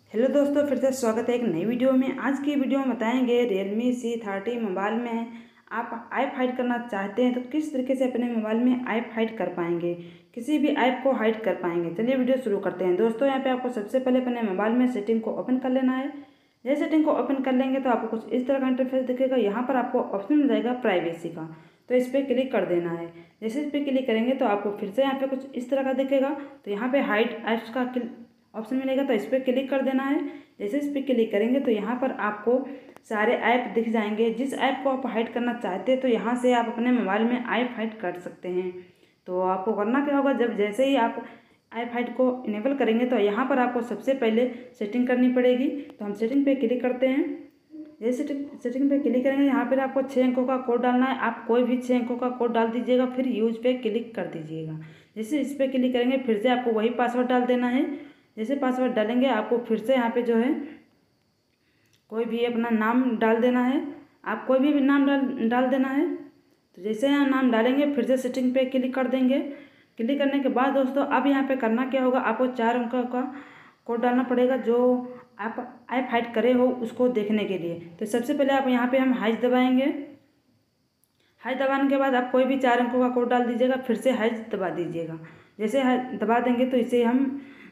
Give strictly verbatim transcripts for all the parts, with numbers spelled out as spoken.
Hello दोस्तों, फिर से स्वागत है एक नई वीडियो में। आज की वीडियो में बताएंगे रियलमी सी थर्टी मोबाइल में आप ऐप हाइड करना चाहते हैं तो किस तरीके से अपने मोबाइल में ऐप हाइड कर पाएंगे, किसी भी ऐप को हाइड कर पाएंगे। चलिए वीडियो शुरू करते हैं। दोस्तों यहाँ पे आपको सबसे पहले अपने मोबाइल में सेटिंग को ओपन कर लेना है। जैसे सेटिंग को ओपन कर लेंगे तो आपको कुछ इस तरह का इंटरफेस दिखेगा। यहाँ पर आपको ऑप्शन मिल जाएगा प्राइवेसी का, तो इस पर क्लिक कर देना है। जैसे इस पर क्लिक करेंगे तो आपको फिर से यहाँ पे कुछ इस तरह का दिखेगा। तो यहाँ पे हाइड ऐप्स का ऑप्शन मिलेगा, तो इस पर क्लिक कर देना है। जैसे इस पर क्लिक करेंगे तो यहाँ पर आपको सारे ऐप दिख जाएंगे। जिस ऐप को आप हाइड करना चाहते हैं तो यहाँ से आप अपने मोबाइल में ऐप हाइड कर सकते हैं। तो आपको करना क्या होगा, जब जैसे ही आप ऐप हाइड को इनेबल करेंगे तो यहाँ पर आपको सबसे पहले सेटिंग करनी पड़ेगी। तो हम सेटिंग पे क्लिक करते हैं। जैसे सेटिंग सेटिंग पे क्लिक करेंगे, यहाँ पर आपको छः अंकों का कोड डालना है। आप कोई भी छः अंकों का कोड डाल दीजिएगा, फिर यूज पे क्लिक कर दीजिएगा। जैसे इस पर क्लिक करेंगे फिर से आपको वही पासवर्ड डाल देना है। जैसे पासवर्ड डालेंगे आपको फिर से यहाँ पे जो है कोई भी अपना नाम डाल देना है। आप कोई भी नाम डाल डाल देना है। तो जैसे यहाँ नाम डालेंगे फिर से सेटिंग पे क्लिक कर देंगे। क्लिक करने के बाद दोस्तों अब यहाँ पे करना क्या होगा, आपको चार अंकों का कोड डालना पड़ेगा जो आप ऐप हाइड करे हो उसको देखने के लिए। तो सबसे पहले आप यहाँ पे हम हाइज दबाएंगे। हाइज दबाने के बाद आप कोई भी चार अंकों का कोड डाल दीजिएगा, फिर से हाइज दबा दीजिएगा। जैसे दबा देंगे तो इसे हम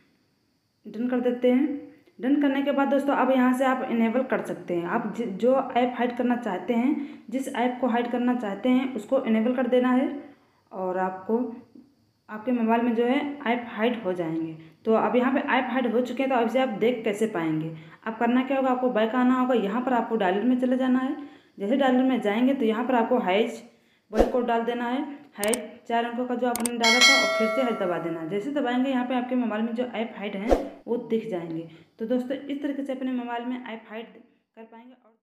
डन कर देते हैं। डन करने के बाद दोस्तों अब यहाँ से आप इनेबल कर सकते हैं। आप जो ऐप हाइड करना चाहते हैं, जिस ऐप को हाइड करना चाहते हैं उसको इनेबल कर देना है और आपको आपके मोबाइल में जो है ऐप हाइड हो जाएंगे। तो अब यहाँ पे ऐप हाइड हो चुके हैं, तो अब इसे आप देख कैसे पाएंगे। अब करना क्या होगा, आपको बैक आना होगा। यहाँ पर आपको डायलर में चले जाना है। जैसे डायलर में जाएंगे तो यहाँ पर आपको हाइज वही कोड डाल देना है, हाइड चार अंकों का जो आपने डाला था, और फिर से हाइड दबा देना है। जैसे दबाएंगे यहाँ पे आपके मोबाइल में जो ऐप हाइड हैं वो दिख जाएंगे। तो दोस्तों इस तरीके से अपने मोबाइल में ऐप हाइड कर पाएंगे। और